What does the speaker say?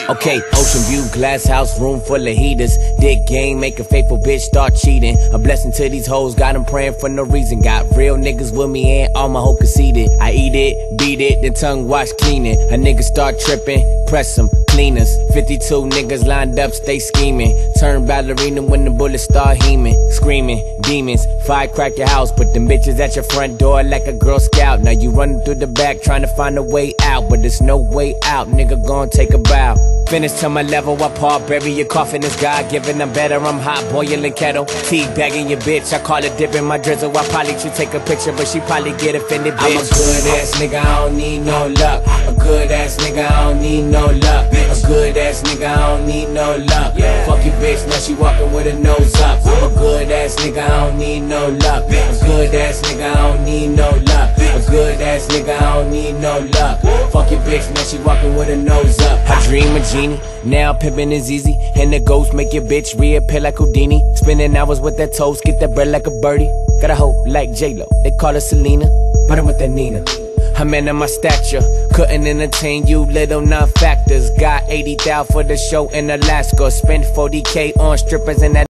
Okay, ocean view, glass house, room full of heaters. Dick game, make a faithful bitch start cheating. A blessing to these hoes, got them praying for no reason. Got real niggas with me and all my hoe conceited. I eat it, beat it, then tongue wash cleaning. A nigga start tripping, press them, cleaners. 52 niggas lined up, stay scheming. Turn ballerina when the bullets start heaming. Screaming, demons, firecrack your house. Put them bitches at your front door like a Girl Scout. Now you running through the back trying to find a way out, but there's no way out, nigga gon' take a bow. Finish to my level, I paw, bury your coffin is God-given. I'm better, I'm hot, boiling kettle. Tea bagging your bitch, I call it dipping my drizzle. I probably should take a picture, but she probably get offended, bitch. I'm a good ass nigga, I don't need no luck. A good ass nigga, I don't need no luck. A good ass nigga, I don't need no luck. Fuck your bitch, now she walking with her nose up. I'm a good ass nigga, I don't need no luck. A good ass nigga, I don't need no luck. A good ass nigga, I don't need no luck. Fuck your bitch, now she walking with her nose up. I dream a genie, now pimping is easy. And the ghost make your bitch reappear like Houdini. Spending hours with that toast, get that bread like a birdie. Got a hoe like J-Lo, they call her Selena, but I'm with that Nina. A man of my stature, couldn't entertain you little non-factors. Got 80,000 for the show in Alaska. Spent 40K on strippers and that